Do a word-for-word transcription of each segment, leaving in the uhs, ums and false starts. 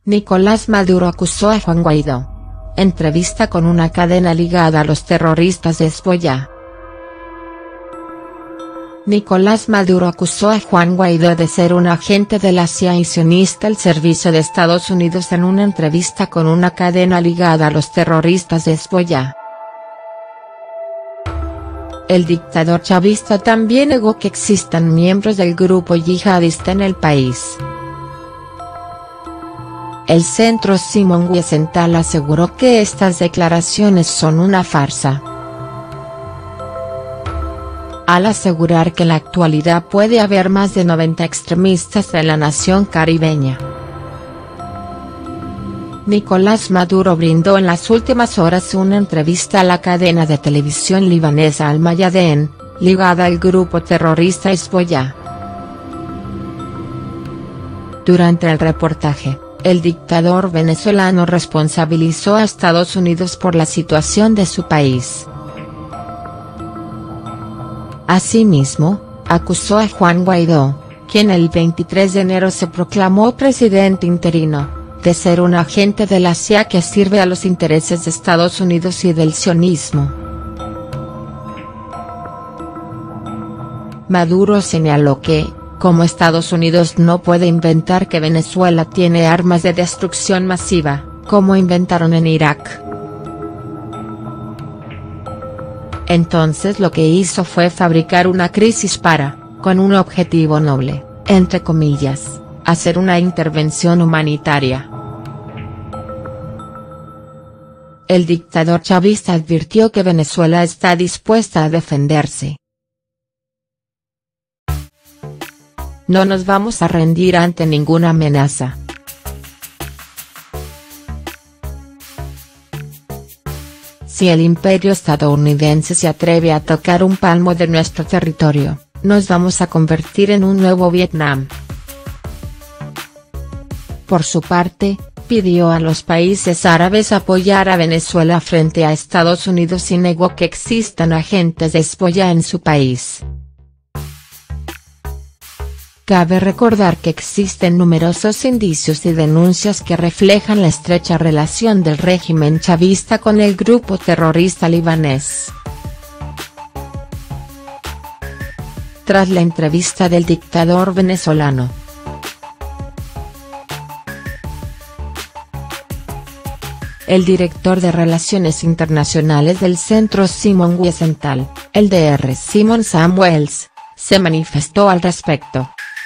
Nicolás Maduro acusó a Juan Guaidó. Entrevista con una cadena ligada a los terroristas de Hezbollah. Nicolás Maduro acusó a Juan Guaidó de ser un agente de la C I A y sionista al servicio de Estados Unidos en una entrevista con una cadena ligada a los terroristas de Hezbollah. El dictador chavista también negó que existan miembros del grupo yihadista en el país. El Centro Simón Wiesenthal aseguró que estas declaraciones son una farsa. Al asegurar que en la actualidad puede haber más de noventa extremistas en la nación caribeña. Nicolás Maduro brindó en las últimas horas una entrevista a la cadena de televisión libanesa Al Mayadeen, ligada al grupo terrorista Hezbollah. Durante el reportaje, el dictador venezolano responsabilizó a Estados Unidos por la situación de su país. Asimismo, acusó a Juan Guaidó, quien el veintitrés de enero se proclamó presidente interino, de ser un agente de la C I A que sirve a los intereses de Estados Unidos y del sionismo. Maduro señaló que, como Estados Unidos no puede inventar que Venezuela tiene armas de destrucción masiva, como inventaron en Irak. Entonces lo que hizo fue fabricar una crisis para, con un objetivo noble, entre comillas, hacer una intervención humanitaria. El dictador chavista advirtió que Venezuela está dispuesta a defenderse. No nos vamos a rendir ante ninguna amenaza. Si el imperio estadounidense se atreve a tocar un palmo de nuestro territorio, nos vamos a convertir en un nuevo Vietnam. Por su parte, pidió a los países árabes apoyar a Venezuela frente a Estados Unidos y negó que existan agentes de Hezbollah en su país. Cabe recordar que existen numerosos indicios y denuncias que reflejan la estrecha relación del régimen chavista con el grupo terrorista libanés. Tras la entrevista del dictador venezolano. El director de Relaciones Internacionales del Centro Simón Wiesenthal, el Dr Simon Samuels, se manifestó al respecto.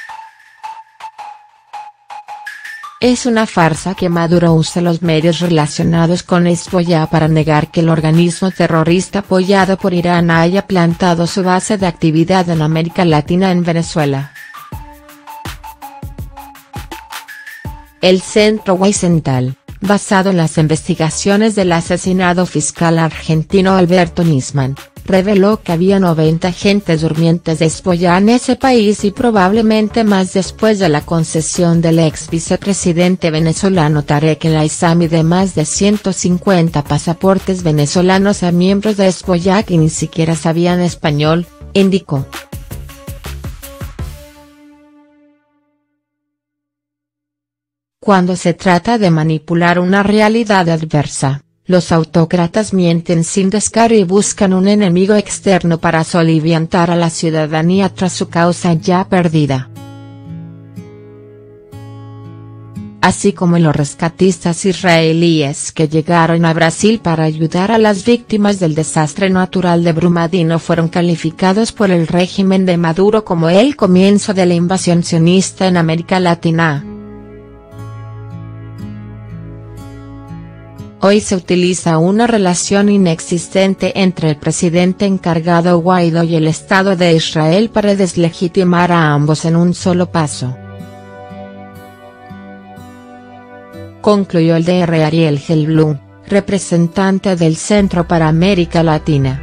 Es una farsa que Maduro use los medios relacionados con Hezbollah para negar que el organismo terrorista apoyado por Irán haya plantado su base de actividad en América Latina en Venezuela. El Centro Wiesenthal, basado en las investigaciones del asesinado fiscal argentino Alberto Nisman, reveló que había noventa agentes durmientes de Hezbollah en ese país y probablemente más después de la concesión del ex vicepresidente venezolano Tarek El Aissami de más de ciento cincuenta pasaportes venezolanos a miembros de Hezbollah que ni siquiera sabían español, indicó. Cuando se trata de manipular una realidad adversa, los autócratas mienten sin descaro y buscan un enemigo externo para soliviantar a la ciudadanía tras su causa ya perdida. Así como los rescatistas israelíes que llegaron a Brasil para ayudar a las víctimas del desastre natural de Brumadinho fueron calificados por el régimen de Maduro como el comienzo de la invasión sionista en América Latina. Hoy se utiliza una relación inexistente entre el presidente encargado Guaidó y el Estado de Israel para deslegitimar a ambos en un solo paso. Concluyó el Dr Ariel Gelblum, representante del Centro para América Latina.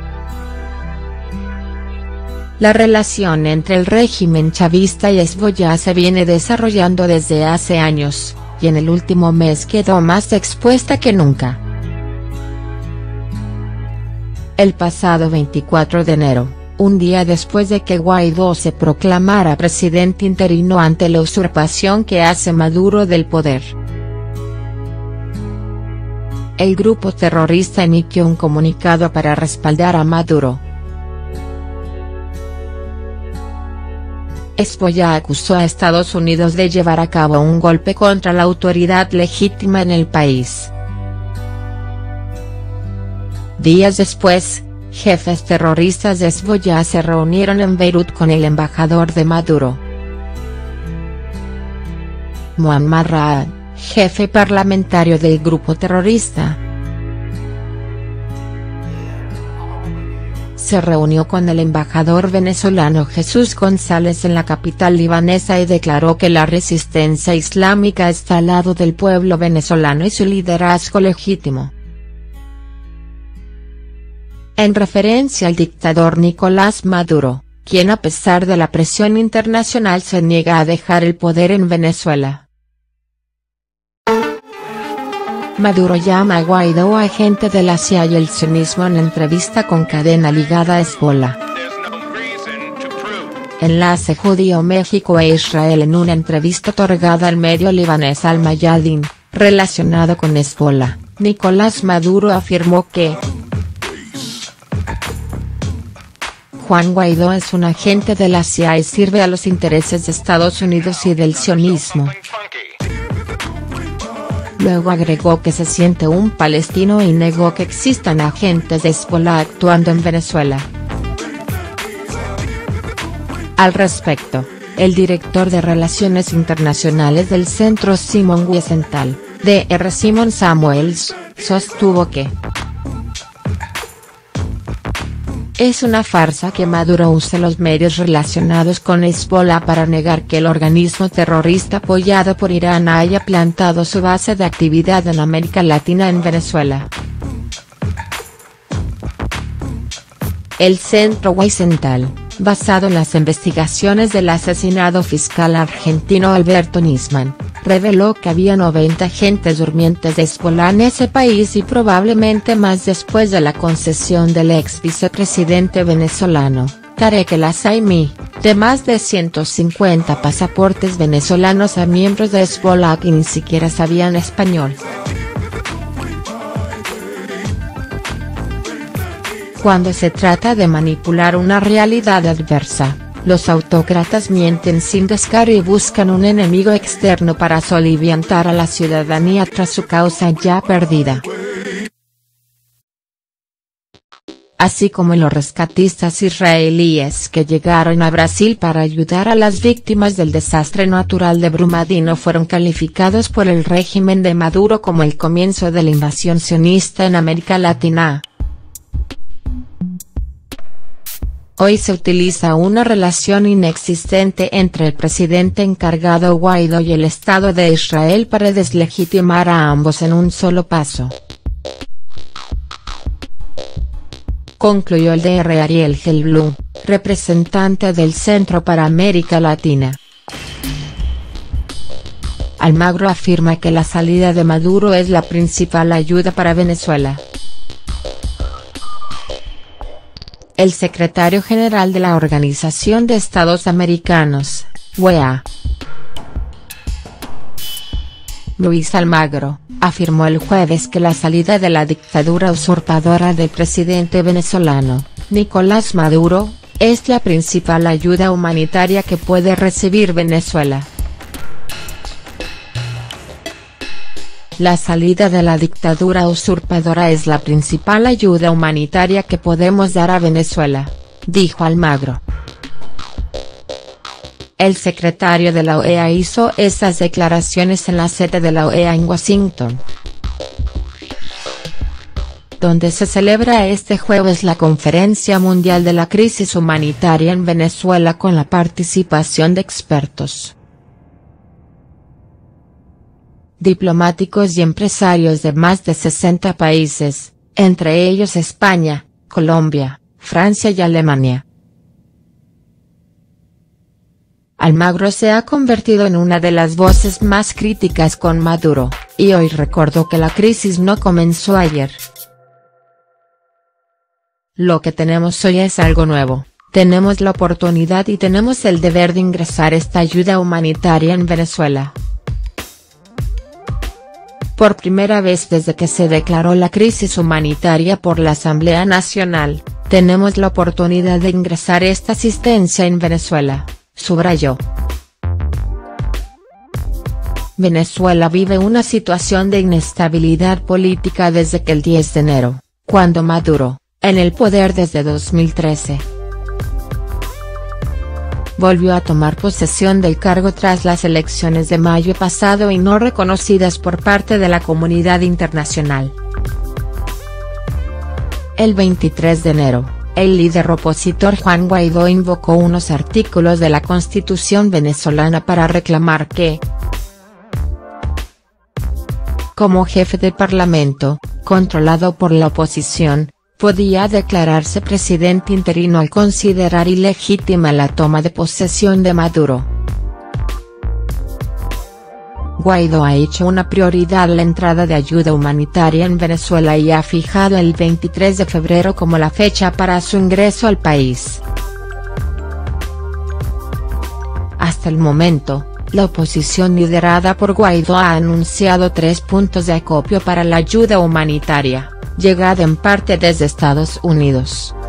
La relación entre el régimen chavista y Hezbollah se viene desarrollando desde hace años, y en el último mes quedó más expuesta que nunca. El pasado veinticuatro de enero, un día después de que Guaidó se proclamara presidente interino ante la usurpación que hace Maduro del poder. El grupo terrorista emitió un comunicado para respaldar a Maduro. Hezbollah acusó a Estados Unidos de llevar a cabo un golpe contra la autoridad legítima en el país. Días después, jefes terroristas de Hezbollah se reunieron en Beirut con el embajador de Maduro, Muammar Raad, jefe parlamentario del grupo terrorista. Se reunió con el embajador venezolano Jesús González en la capital libanesa y declaró que la resistencia islámica está al lado del pueblo venezolano y su liderazgo legítimo. En referencia al dictador Nicolás Maduro, quien a pesar de la presión internacional se niega a dejar el poder en Venezuela. Maduro llama a Guaidó agente de la C I A y el sionismo en entrevista con cadena ligada a Hezbollah. Enlace Judío México e Israel. En una entrevista otorgada al medio libanés Al Mayadin, relacionado con Hezbollah, Nicolás Maduro afirmó que Juan Guaidó es un agente de la C I A y sirve a los intereses de Estados Unidos y del sionismo. Luego agregó que se siente un palestino y negó que existan agentes de Hezbollah actuando en Venezuela. Al respecto, el director de Relaciones Internacionales del Centro Simon Wiesenthal, D R Simon Samuels, sostuvo que es una farsa que Maduro use los medios relacionados con Hezbollah para negar que el organismo terrorista apoyado por Irán haya plantado su base de actividad en América Latina en Venezuela. El Centro Wiesenthal, basado en las investigaciones del asesinado fiscal argentino Alberto Nisman, reveló que había noventa agentes durmientes de Hezbollah en ese país y probablemente más después de la concesión del ex vicepresidente venezolano, Tarek El Azaimi, de más de ciento cincuenta pasaportes venezolanos a miembros de Hezbollah que ni siquiera sabían español. Cuando se trata de manipular una realidad adversa, los autócratas mienten sin descaro y buscan un enemigo externo para soliviantar a la ciudadanía tras su causa ya perdida. Así como los rescatistas israelíes que llegaron a Brasil para ayudar a las víctimas del desastre natural de Brumadinho fueron calificados por el régimen de Maduro como el comienzo de la invasión sionista en América Latina. Hoy se utiliza una relación inexistente entre el presidente encargado Guaidó y el Estado de Israel para deslegitimar a ambos en un solo paso. Concluyó el D R Ariel Gelblum, representante del Centro para América Latina. Almagro afirma que la salida de Maduro es la principal ayuda para Venezuela. El secretario general de la Organización de Estados Americanos, U E A, Luis Almagro, afirmó el jueves que la salida de la dictadura usurpadora del presidente venezolano, Nicolás Maduro, es la principal ayuda humanitaria que puede recibir Venezuela. La salida de la dictadura usurpadora es la principal ayuda humanitaria que podemos dar a Venezuela, dijo Almagro. El secretario de la O E A hizo esas declaraciones en la sede de la O E A en Washington, donde se celebra este jueves la Conferencia Mundial de la Crisis Humanitaria en Venezuela con la participación de expertos, diplomáticos y empresarios de más de sesenta países, entre ellos España, Colombia, Francia y Alemania. Almagro se ha convertido en una de las voces más críticas con Maduro, y hoy recordó que la crisis no comenzó ayer. Lo que tenemos hoy es algo nuevo, tenemos la oportunidad y tenemos el deber de ingresar esta ayuda humanitaria en Venezuela. Por primera vez desde que se declaró la crisis humanitaria por la Asamblea Nacional, tenemos la oportunidad de ingresar esta asistencia en Venezuela, subrayó. Venezuela vive una situación de inestabilidad política desde que el diez de enero, cuando Maduro, en el poder desde dos mil trece, volvió a tomar posesión del cargo tras las elecciones de mayo pasado y no reconocidas por parte de la comunidad internacional. El veintitrés de enero, el líder opositor Juan Guaidó invocó unos artículos de la Constitución venezolana para reclamar que, como jefe de parlamento, controlado por la oposición, podía declararse presidente interino al considerar ilegítima la toma de posesión de Maduro. Guaidó ha hecho una prioridad la entrada de ayuda humanitaria en Venezuela y ha fijado el veintitrés de febrero como la fecha para su ingreso al país. Hasta el momento, la oposición liderada por Guaidó ha anunciado tres puntos de acopio para la ayuda humanitaria, llegada en parte desde Estados Unidos.